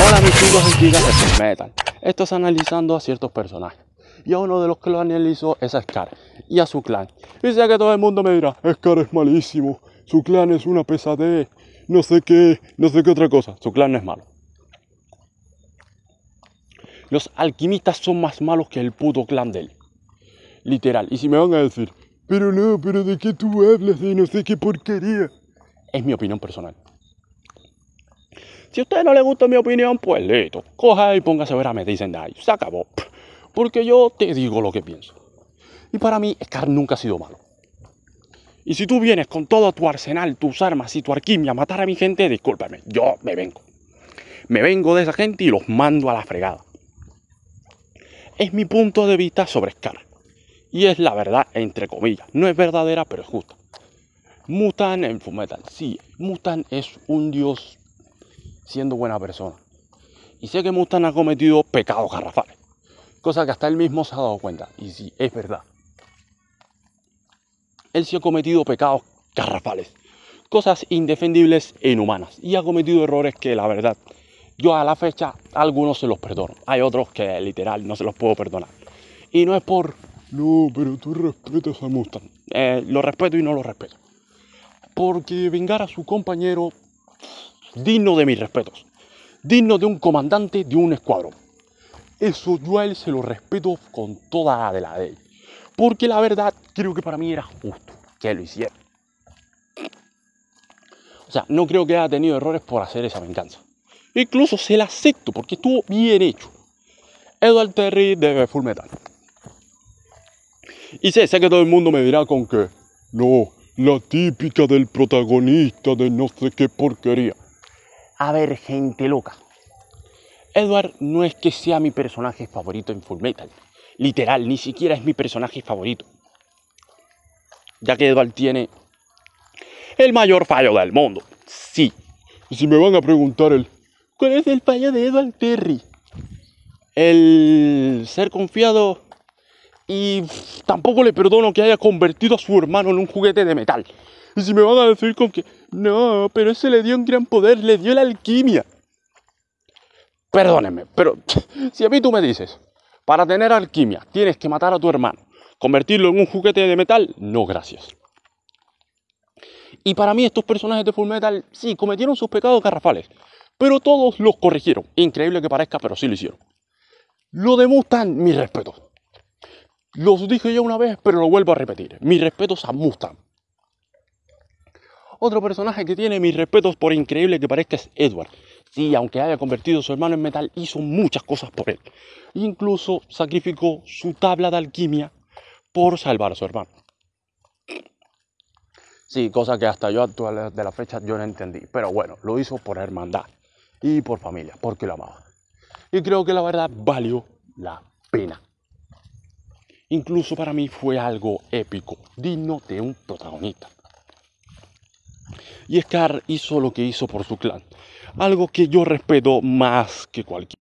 Hola mis chicos y chicas de Fullmetal. Estás analizando a ciertos personajes. Y a uno de los que lo analizó es a Scar y a su clan. Y sé que todo el mundo me dirá, Scar es malísimo, su clan es una pesadez, no sé qué otra cosa. Su clan no es malo. Los alquimistas son más malos que el puto clan de él. Literal. Y si me van a decir, pero no, pero ¿de qué tú hablas? De no sé qué porquería. Es mi opinión personal. Si a usted no le gusta mi opinión, pues listo. Coja y póngase a ver a Medicine. Se acabó. Porque yo te digo lo que pienso. Y para mí, Scar nunca ha sido malo. Y si tú vienes con todo tu arsenal, tus armas y tu alquimia a matar a mi gente, discúlpame, yo me vengo. Me vengo de esa gente y los mando a la fregada. Es mi punto de vista sobre Scar. Y es la verdad, entre comillas. No es verdadera, pero es justa. Mutants en Fullmetal. Sí, Mutants es un dios siendo buena persona. Y sé que Mutants ha cometido pecados garrafales. Cosa que hasta él mismo se ha dado cuenta. Y sí, es verdad. Él sí ha cometido pecados garrafales. Cosas indefendibles e inhumanas. Y ha cometido errores que, la verdad, yo a la fecha, a algunos se los perdono. Hay otros que, literal, no se los puedo perdonar. Y no es por... No, pero tú respetas a Mustang. Lo respeto y no lo respeto. Porque vengar a su compañero, digno de mis respetos. Digno de un comandante de un escuadrón. Eso yo a él se lo respeto con toda la de él. Porque la verdad, creo que para mí era justo que lo hiciera. O sea, no creo que haya tenido errores por hacer esa venganza. Incluso se la acepto porque estuvo bien hecho. Edward Terry de Fullmetal. Y sé que todo el mundo me dirá con que no, la típica del protagonista de no sé qué porquería. A ver, gente loca. Edward no es que sea mi personaje favorito en Fullmetal. Literal, ni siquiera es mi personaje favorito. Ya que Edward tiene el mayor fallo del mundo. Sí. Y si me van a preguntar ¿cuál es el fallo de Edward Terry? El ser confiado. Y tampoco le perdono que haya convertido a su hermano en un juguete de metal. Y si me van a decir con que no, pero ese le dio un gran poder, le dio la alquimia. Perdónenme, pero si a mí tú me dices, para tener alquimia tienes que matar a tu hermano, convertirlo en un juguete de metal, no gracias. Y para mí estos personajes de Fullmetal sí cometieron sus pecados garrafales, pero todos los corrigieron. Increíble que parezca, pero sí lo hicieron. Lo de Mustang, mis respetos. Los dije ya una vez, pero lo vuelvo a repetir. Mis respetos a Mustang. Otro personaje que tiene mis respetos, por increíble que parezca, es Edward. Sí, aunque haya convertido a su hermano en metal, hizo muchas cosas por él. Incluso sacrificó su tabla de alquimia por salvar a su hermano. Sí, cosa que hasta yo actual de la fecha yo no entendí. Pero bueno, lo hizo por hermandad y por familia, porque lo amaba. Y creo que la verdad valió la pena. Incluso para mí fue algo épico, digno de un protagonista. Y Scar hizo lo que hizo por su clan. Algo que yo respeto más que cualquier